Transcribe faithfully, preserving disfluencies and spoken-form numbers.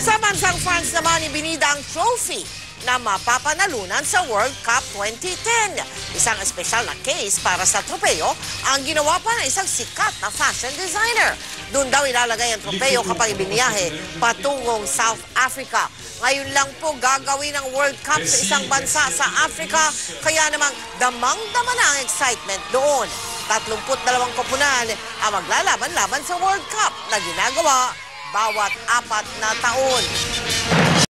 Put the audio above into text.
Sa bansang France naman, ibinida ang trophy na mapapanalunan sa World Cup twenty ten. Isang espesyal na case para sa tropeyo ang ginawa pa ng isang sikat na fashion designer. Doon daw ilalagay ang tropeyo kapag ibiniyahe patungong South Africa. Ngayon lang po gagawin ang World Cup sa isang bansa sa Africa, kaya namang damang-dama na ang excitement doon. tatlumput dalawang koponan ang maglalaban-laban sa World Cup na ginagawa bawat apat na taon.